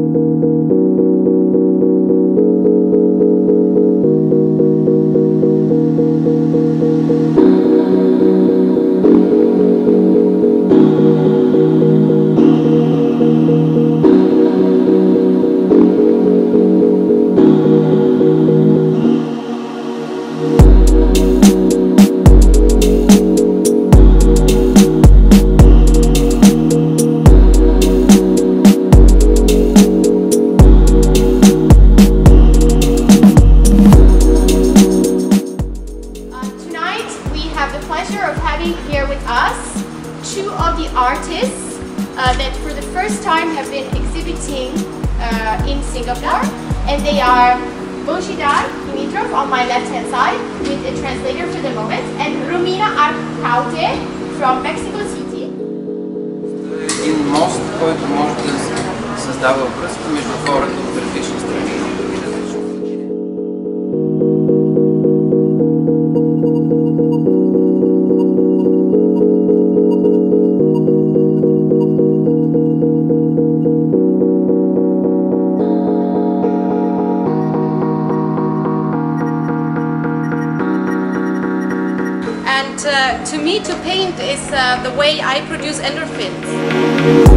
Two of the artists that for the first time have been exhibiting in Singapore, and they are Bojidar Dimitrov on my left hand side with a translator for the moment, and Romina Arcaute from Mexico City. Един мост, който може да създава връзка между хората от различни страни и различни култури. To me, to paint is the way I produce endorphins.